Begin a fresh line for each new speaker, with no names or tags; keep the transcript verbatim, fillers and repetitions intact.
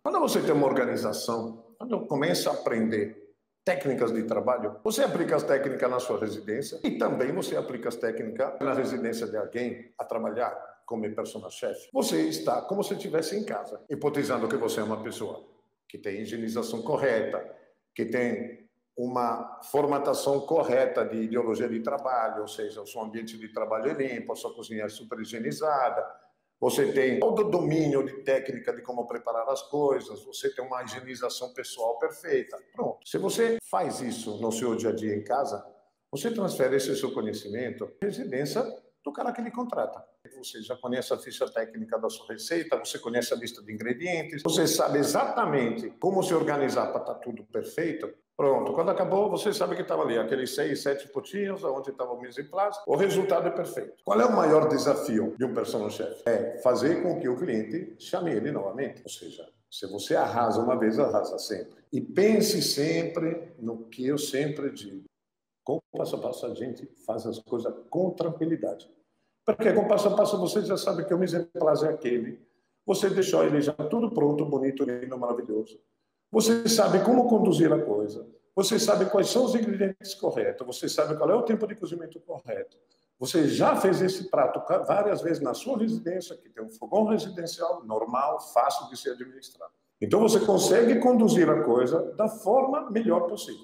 Quando você tem uma organização, quando começa a aprender técnicas de trabalho, você aplica as técnicas na sua residência e também você aplica as técnicas na residência de alguém a trabalhar como personal chef. Você está como se estivesse em casa, hipotizando que você é uma pessoa que tem higienização correta, que tem uma formatação correta de ideologia de trabalho, ou seja, o seu ambiente de trabalho é limpo, a sua cozinha é super higienizada, você tem todo o domínio de técnica de como preparar as coisas, você tem uma higienização pessoal perfeita. Pronto. Se você faz isso no seu dia a dia em casa, você transfere esse seu conhecimento à residência do cara que lhe contrata. Você já conhece a ficha técnica da sua receita, você conhece a lista de ingredientes, você sabe exatamente como se organizar para estar tudo perfeito. Pronto, quando acabou, você sabe que estava ali, aqueles seis, sete potinhos, onde estava o mise en place, o resultado é perfeito. Qual é o maior desafio de um personal chef? É fazer com que o cliente chame ele novamente. Ou seja, se você arrasa uma vez, arrasa sempre. E pense sempre no que eu sempre digo. Com o passo a passo, a gente faz as coisas com tranquilidade. Porque com o passo a passo, você já sabe que o mise en place é aquele. Você deixou ele já tudo pronto, bonito, lindo, maravilhoso. Você sabe como conduzir a coisa. Você sabe quais são os ingredientes corretos. Você sabe qual é o tempo de cozimento correto. Você já fez esse prato várias vezes na sua residência, que tem um fogão residencial normal, fácil de se administrar. Então, você consegue conduzir a coisa da forma melhor possível.